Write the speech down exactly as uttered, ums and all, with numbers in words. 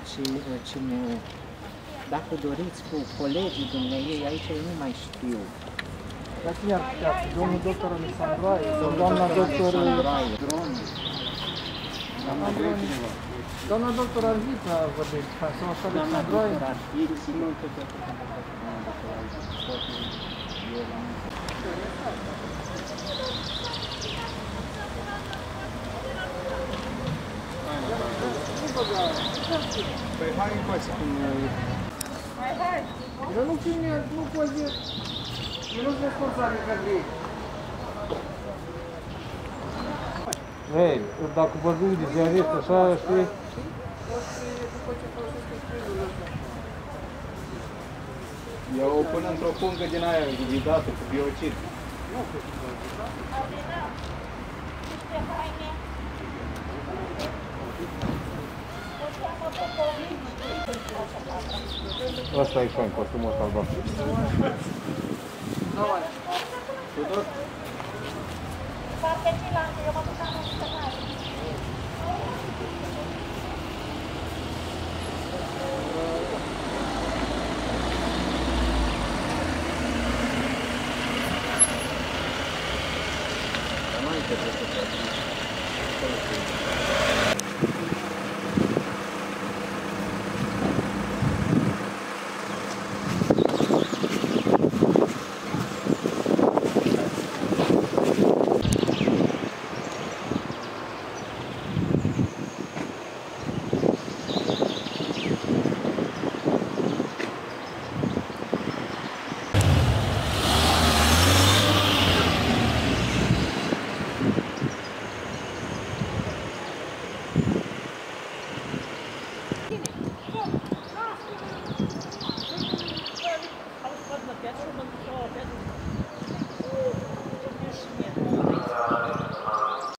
Și cine, dacă doriți cu colegii dumneavoastră, aici eu nu mai știu. Dar cine ar putea? Domnul doctor Alexandroaie? Sau doamna doctor... Doamna Droni. Doamna doctor Arvita vorbește, sau așa Alexandroaie? Doamna doctor Arvita, nu tot doamna doctor Păi hai încoace cum... Hai, hai! Eu nu ține, nu poți... Eu nu-s responsabil ca vrei. Ei, dacă vorbim de ziarist, așa, știi? Eu o pun într-o pungă din aia vidată cu biocid. Asta e fain, costumul ăsta albastru. Tudor? Parcă ce l-am, eu mă